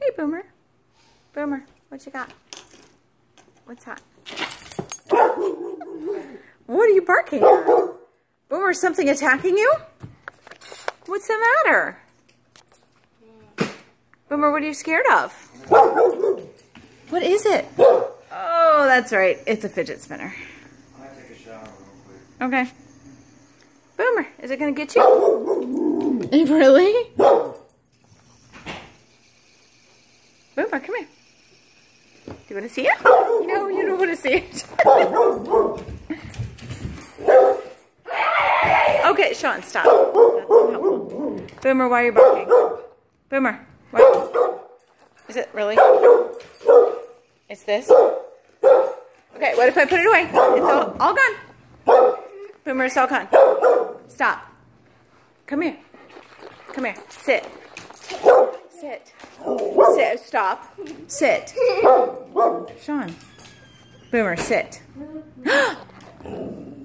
Hey, Boomer. Boomer, what you got? What's that? What are you barking at? Boomer, is something attacking you? What's the matter? Boomer, what are you scared of? What is it? Oh, that's right. It's a fidget spinner. I'm going to take a shower real quick. Okay. Boomer, is it going to get you? Really? Boomer, come here. Do you want to see it? No, you don't want to see it. Okay, Sean, stop. That's unhelpful. Boomer, why are you barking? Boomer, why? Is it really? It's this? Okay, what if I put it away? It's all gone. Boomer, it's all gone. Stop. Come here. Come here. Sit. Sit. Sit. Stop. Sit. Sean. Boomer, sit.